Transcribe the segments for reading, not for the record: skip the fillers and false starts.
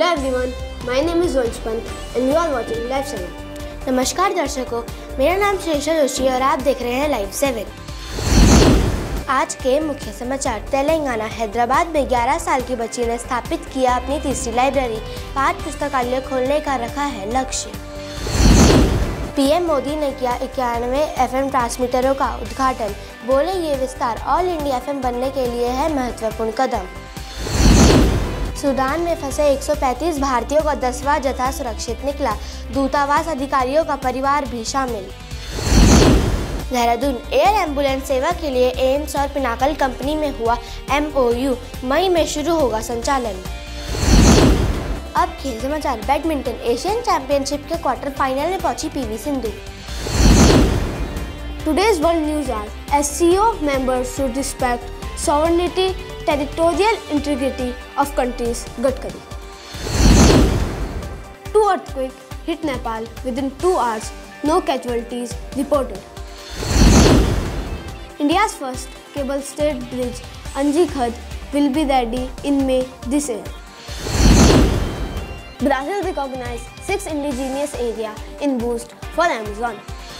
Hello everyone, my name is Vansh Pant and you are watching Live 7. नमस्कार दर्शकों, मेरा नाम श्रेषा जोशी और आप देख रहे हैं लाइव 7। आज के मुख्य समाचार। तेलंगाना हैदराबाद में 11 साल की बच्ची ने स्थापित किया अपनी तीसरी लाइब्रेरी। 5 पुस्तकालय खोलने का रखा है लक्ष्य। पीएम मोदी ने किया 91 FM ट्रांसमीटरों का उद्घाटन। बोले ये विस्तार ऑल इंडिया FM बनने के लिए है महत्वपूर्ण कदम। सूडान में फंसे 135 भारतीयों का 10वां जत्था सुरक्षित निकला। दूतावास अधिकारियों का परिवार भी शामिल। देहरादून एयर एम्बुलेंस सेवा के लिए एम्स और पिनाकल कंपनी में हुआ MOU। मई में शुरू होगा संचालन। अब खेल समाचार। बैडमिंटन एशियन चैंपियनशिप के क्वार्टर फाइनल में पहुंची PV Sindhu. Today's world news are: SCO members should respect sovereignty, territorial integrity of countries. Gadkari. 2 earthquakes hit Nepal within 2 hours. No casualties reported. India's first cable-stayed bridge, Anji Khad, will be ready in May this year. Brazil recognized 6 indigenous areas in boost for Amazon.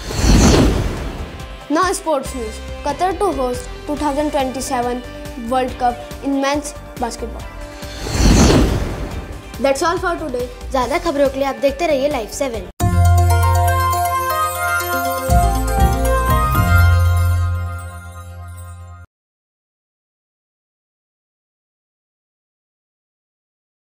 Now sports news. Qatar to host 2027 World Cup in men's basketball. That's all for today. ज़्यादा खबरों के लिए आप देखते रहिए live 7।